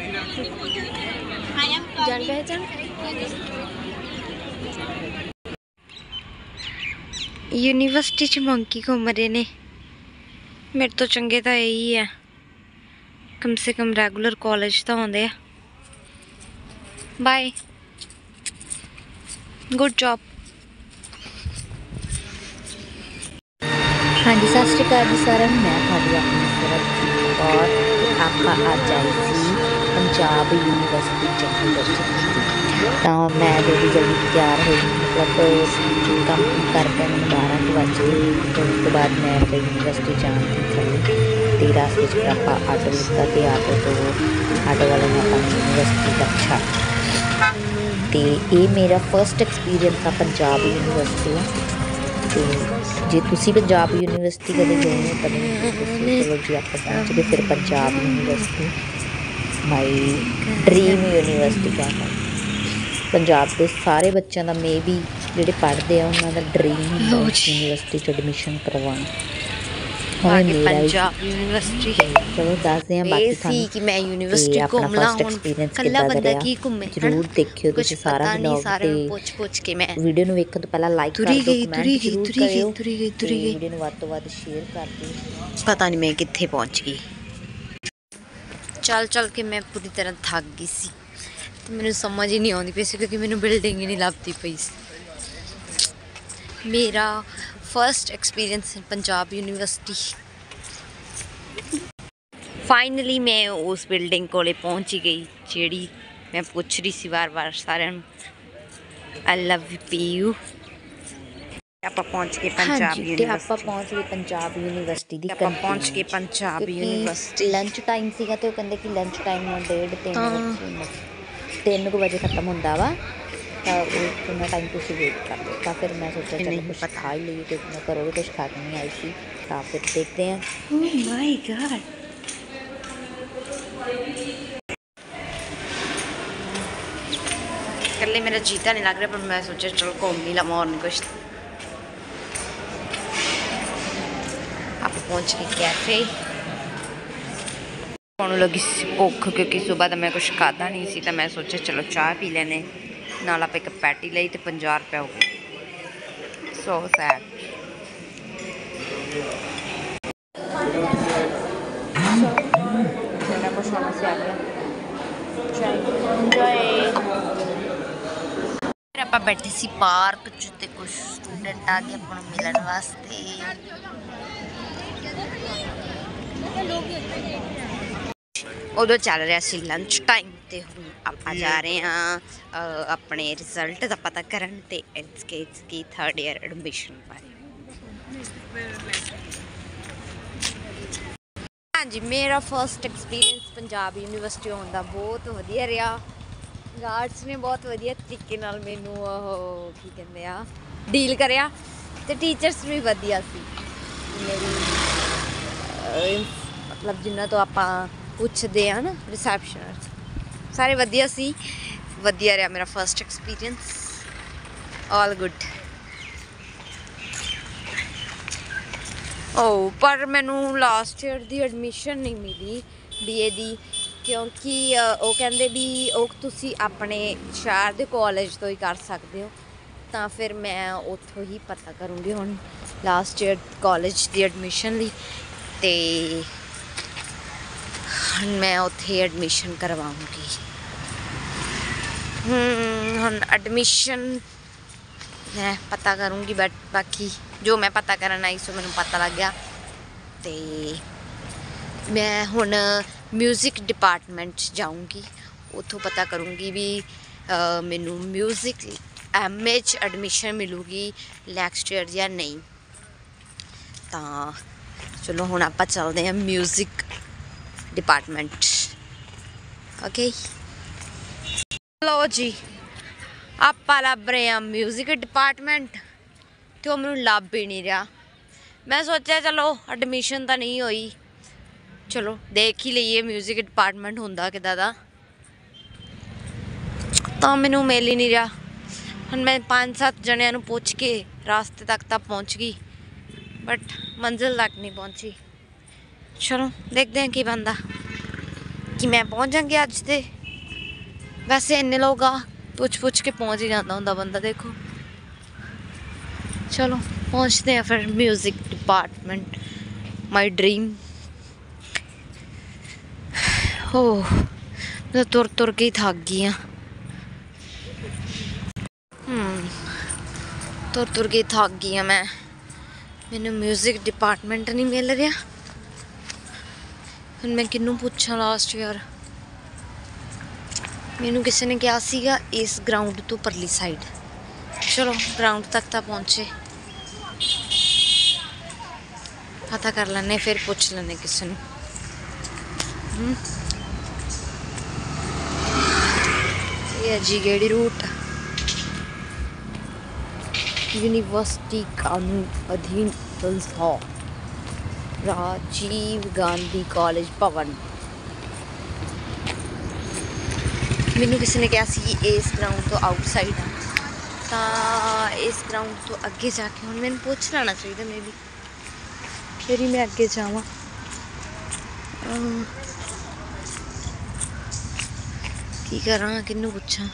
जान पहचान यूनिवर्सिटी च मंकी घूम रहे ने। मेरे तो चंगे तो यही है, कम से कम रेगुलर कॉलेज तो आते हैं। Bye, good job. हाँ जी, सत श्री अकाल जी सारे। मैं थोड़ी अपनी सरबजीत कौर ते आपां अज आई सी पंजाब यूनीवर्सिटी चंडीगढ़। तो मैं जल्दी जल्दी तैयार हुई, मतलब कंप्लीट करके मैंने 12 बज गए। तो उस तो बाद मैं यूनीवर्सिटी जाने की चली, तो रास्ते फिर आप आटो लिता, तो आटो वाले ने अपनी यूनीवर्सिटी तक छड्ड। तो ये मेरा फर्स्ट एक्सपीरियंस आ पंजाब यूनीवर्सिटी का। तो जे तुसी पंजाब यूनीवर्सिटी कदे गए हो तो चलो जी आप पहुँच गए फिर Punjab university, my dream university कह सकते। पंजाब के सारे बच्चों का मे बी जिहड़े पढ़ते हैं उन्होंने ड्रीम होंदा यूनीवर्सिटी च एडमिशन करवाना। पंजाब यूनिवर्सिटी चलो दसदे हैं बाकी थानू कि मैं यूनिवर्सिटी अपना घूमना फर्स्ट एक्सपीरियंस कल्ला किद्दां दा बंदा रहा। की घूमे जरूर देखियो तुसीं सारा व्लॉग ते पुछ के मैं वीडियो नूं वेखण तो पहला लाइक कर दो, कमेंट जरूर करियो, वीडियो नूं वध तों वध शेयर कर दिओ। पता नहीं मैं कित्थे पहुंच गई। चल चल के मैं पूरी तरह थक गई सी, तो मैनूं समझ ही नहीं आती पई सी क्योंकि मैनूं बिल्डिंग ही नहीं लभदी पई सी। मेरा first experience Punjab university. Finally मैं उस बिल्डिंग कोले पहुंच ही गई जेड़ी मैं पूछ रही सी बार बार सारे। I love you. आप पहुंच गए पंजाब यूनिवर्सिटी। आप पहुंच गए पंजाब यूनीवर्सिटी दी। आप पहुंच गए पंजाब यूनीवर्सिटी। लंच टाइम सीगा तो कहंदे कि लंच टाइम 3 बजे खत्म होंदा वा, तो उतना टाइम तुसीं वेट कर लो। तो फिर मैं सोचा चलो कुछ खा ही लीए, क्योंकि मैं घरों भी कुछ खा के नहीं आई सी। तो फिर देखते हैं। ओह माय गॉड, कल मेरा जीता नहीं लग रहा, पर मैं सोचा चलो घूम ही लवां और नहीं कुछ। आप पहुंच गए कैफे। होने लगी भुख क्योंकि सुबह तो मैं कुछ खाता नहीं सी, तो मैं सोचा चलो चाह पी लेने। नाल आप एक पैटी ली तो 50 रुपये हो गए। So sad. आप बैठे सी पार्क च ते कुछ स्टूडेंट आ गए अपन मिलन वास्ते। उदो चल रहा सी लंच टाइम, तो हम आप जा रहे हैं अपने रिजल्ट का पता करन ते इसकी 3rd ईयर एडमिशन बारे। हाँ जी, मेरा फर्स्ट एक्सपीरियंस पंजाब यूनीवर्सिटी होने का बहुत वधिया रहा। गार्ड्स ने बहुत वधिया तरीके नाल मैनू की कहते आ डील करिया, ते टीचर्स भी वधिया सी। मेरी मतलब जिन्ना तो आपां पुछदे आ ना रिसैप्शन, सारे वधिया सी। वधिया रहा मेरा फर्स्ट एक्सपीरियंस, ऑल गुड। पर मैनू लास्ट ईयर दी एडमिशन नहीं मिली BA दी, क्योंकि वो कहते भी वो तुसी अपने शहर के कॉलेज तो ही कर सकते हो। तो फिर मैं उत्थों ही पता करूँगी हुण लास्ट ईयर कॉलेज की एडमिशन ली, ते मैं उत्थे एडमिशन करवाऊँगी। हुण एडमिशन मैं पता करूँगी, बट बाकी जो मैं पता करन आई सो मैनू पता लग गया। तो मैं हुण म्यूजिक डिपार्टमेंट जाऊँगी, उतों पता करूँगी भी मैनू म्यूजिक MA च एडमिशन मिलूगी नैक्सट ईयर या नहीं। तो चलो हुण आपां चलते हैं म्यूजिक डिपार्टमेंट। ओके लो जी, आपां लभ रहे हैं म्यूजिक डिपार्टमेंट, तो मैनू लभ ही नहीं रहा। मैं सोचा चलो एडमिशन तो नहीं हुई, चलो देख ही लीए म्यूजिक डिपार्टमेंट होंदा किदां दा। तो मैनू मिल ही नहीं रहा। हुण मैं 5-7 जणियां नूं पुछ के रास्ते तक तो पहुँच गई, बट मंजिल तक नहीं पहुँची। चलो देखते हैं की बनदा। बाकी मैं पहुँच जाऊँगी अज तो वैसे इन्ने लोग आ पुछ के पहुँच ही जाता होंगे बंदा। देखो चलो पहुँचते हैं फिर म्यूज़िक डिपार्टमेंट, माई ड्रीम। हो मैं तुर तुर के ही थक गई हाँ। तुर के थक गई हाँ मैं। मैंने म्यूज़िक डिपार्टमेंट नहीं मिल रहा। फिर मैं किन्नू पूछा लास्ट यार। मैनू किसी ने कहा सीगा इस ग्राउंड तो परली साइड। चलो ग्राउंड तक तो पहुँचे, पता कर लेने फिर पूछ लेने किसी ने। ये जी गेड़ी रूट यूनिवर्सिटी कानून अधीन संस्था राजीव गांधी कॉलेज भवन। मैनू किसी ने कहा सी इस ग्राउंड तो आउटसाइड है, तो इस ग्राउंड तो अगे जाके हम मैंने पूछ लेना चाहिए मे बी, फिर ही मैं अगे जावा। की करा किन्नू पूछा।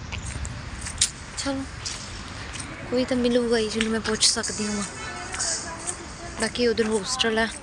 चलो कोई तो मिलूगा ही जिन्होंने मैं पूछ सकती हूँ। बाकी उधर हॉस्टल है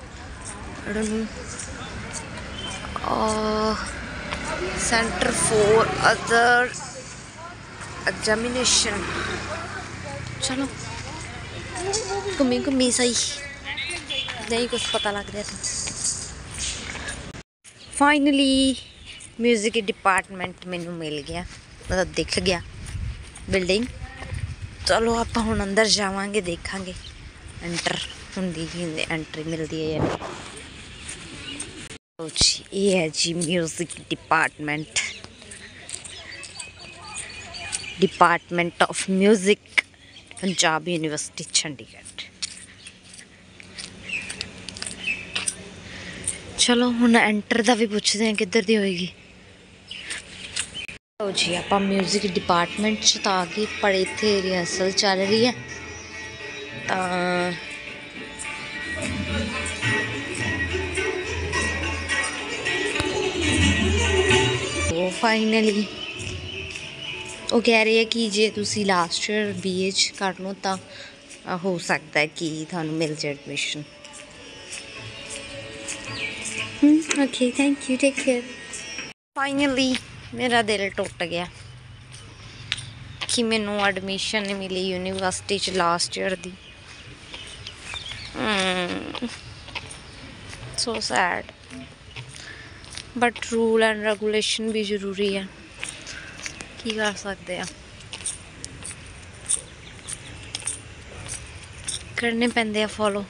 सेंटर फॉर अदर एग्जामिनेशन। चलो घूमी घूमी सही नहीं कुछ पता लग रहा था। फाइनली म्यूजिक डिपार्टमेंट मैनू मिल गया, मतलब दिख गया बिल्डिंग। चलो आप हुण अंदर जावांगे, देखांगे एंटर हुंदी एंट्री मिलती है या नहीं। तो जी ये है जी music department, department of music Punjab university Chandigarh. चलो हुण एंटर का भी पूछते हैं किधर दी होएगी। तो जी आप म्यूजिक डिपार्टमेंट च तो आ गए, पर इत्थे रिहर्सल चल रही है। तो फाइनली वो कह रहे हैं कि जे तुसी लास्ट ईयर BA कर लो तो हो सकता है कि थानू मिल जाए admission. Okay thank you, take care. Finally मेरा दिल टुट गया कि मैनू एडमिशन नहीं मिली यूनिवर्सिटी च लास्ट ईयर दी। So sad, but rule and regulation भी जरूरी है, की कर सकते हैं, करने पैंदे आ फॉलो।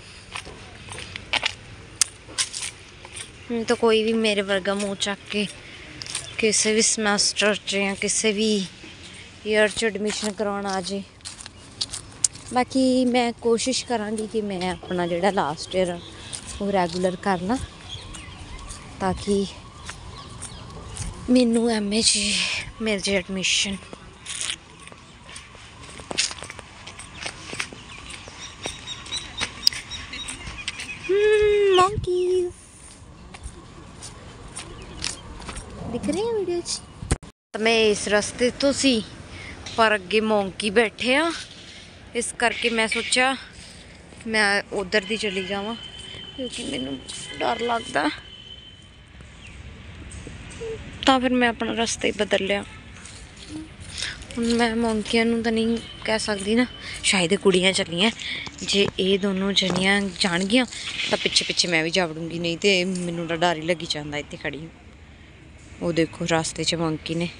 तो कोई भी मेरे वर्गा मुँह चक के किसी भी समैस्टर च या किसी भी ईयर च एडमिशन करवाना आ जाए। बाकी मैं कोशिश करांगी कि मैं अपना जिहड़ा लास्ट ईयर वो रेगूलर करना, ताकि मैनू MA च मिल जाए एडमिशन। मंकीज़ दिख रहे हैं वीडियो च। तो मैं इस रास्ते तो सी पर अगे मोंकी बैठे आ, इस करके मैं सोचा मैं उधर दी चली जावां, क्योंकि मैनू डर लगता। तो फिर मैं अपना रास्ता ही बदल लिया। मैं मोंकियां नूं तो नहीं कह सकती ना, शायद कुड़ियाँ चलियाँ, जे ये दोनों जनियाँ जाणगियां तो पिछे पिछे मैं भी जा वड़ूंगी, नहीं तो मैनू तो डर ही लगी जाता इत्थे खड़ी। वो देखो रास्ते च मंकी ने।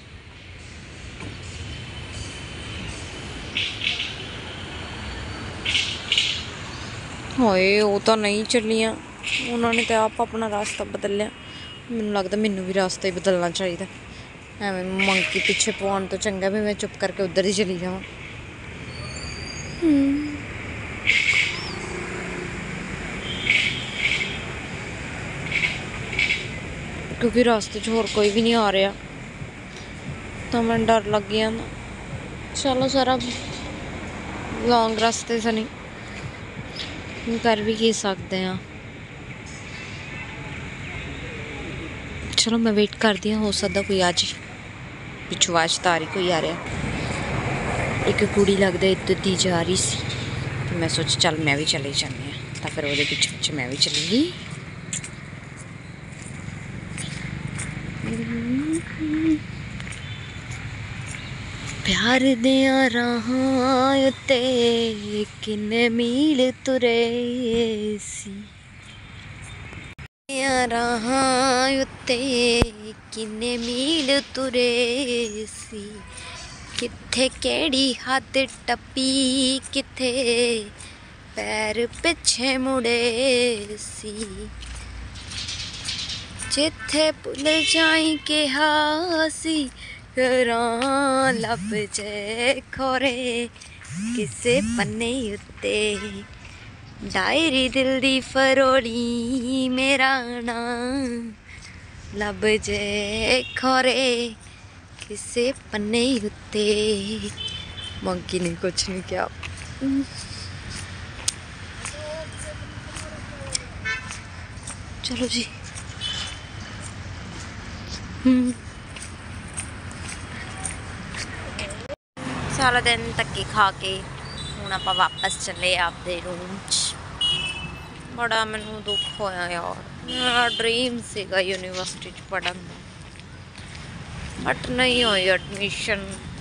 होए वो तो नहीं चलियाँ, उन्होंने तो आप अपना रास्ता बदल लिया। मैनू लगता मैनू भी रास्ता ही बदलना चाहिए। एवं मंकी पिछे पौन तो चंगा भी मैं चुप करके उधर ही चली जावां। क्योंकि रास्ते च होर कोई भी नहीं आ रहा, तो मैं डर लग गया ना। चलो सारा लॉन्ग रास्ते से नहीं कर भी की सकते हैं। चलो मैं वेट करती हूँ, हो सकता कोई आ जाए। पिछू आवाज तो आ रही, कोई आ रहा। एक कुड़ी लगता इधर दी जा रही सी, तो मैं सोचा चल मैं भी चले जानी हाँ, तो फिर वो पिछे पिछे मैं भी चली गई। प्यार दिया राहां उत्ते किन्ने मील तुरे सी, राहां उत्ते किन्ने मील तुरे सी, किथे केड़ी हद टप्पी किथे पैर पिछे मुड़े सी, जिथे भुल जाई कहा सी करां लब जे खोरे किसे पन्ने उत्ते, डायरी दिल दी फरोली मेरा नाम लब जे खोरे किसे पन्ने उत्ते। मंकी ने कुछ नहीं किया। चलो जी। सारा दिन धक्के खा के हुण आपां वापस चले आपदे रूम च। बड़ा मैनू दुख होया यार, मेरा ड्रीम सीगा यूनिवर्सिटी च पढ़न दा, बट नहीं हुई एडमिशन।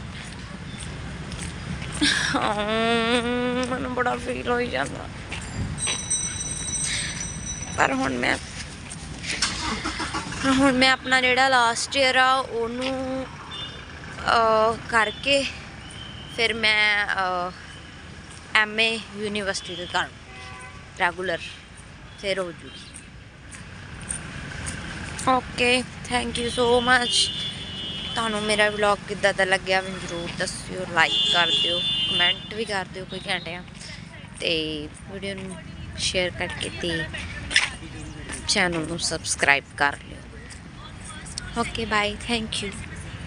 मैनू बड़ा फील हो जाता, पर हुण मैं अपना जिहड़ा लास्ट ईयर आ ओनू करके फिर मैं MA यूनिवर्सिटी दे कर रेगूलर फिर हो जूगी। Okay, thank you so much. तुहानू मेरा व्लॉग किद्दां दा लग्या मैनूं जरूर दस्सिओ, लाइक कर दिओ, कमेंट भी कर दिओ कोई घंटे ते वीडियो नूं शेयर करके ते चैनल नूं सबसक्राइब कर लिओ। Okay bye, thank you.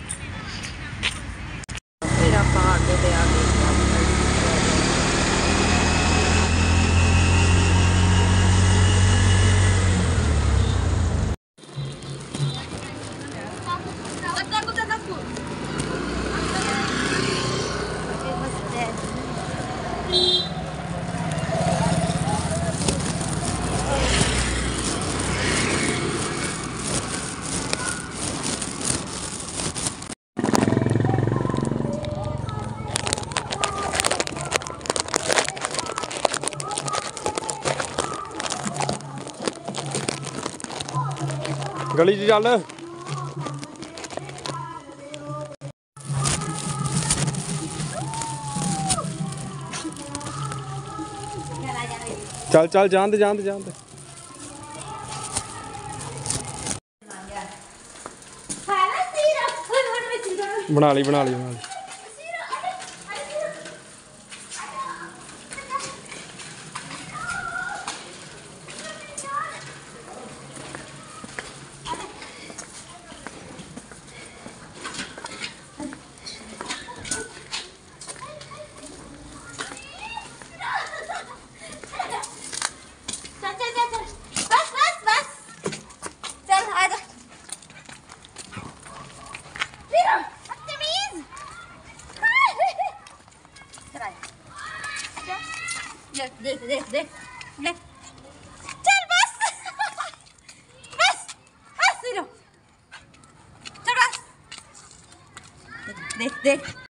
गली च चल। चल चल जान दे जान दे जान दे। बना ली बना ली बना ली। देख देख देख देख, चल बस बस बस, चल बस, देख देख।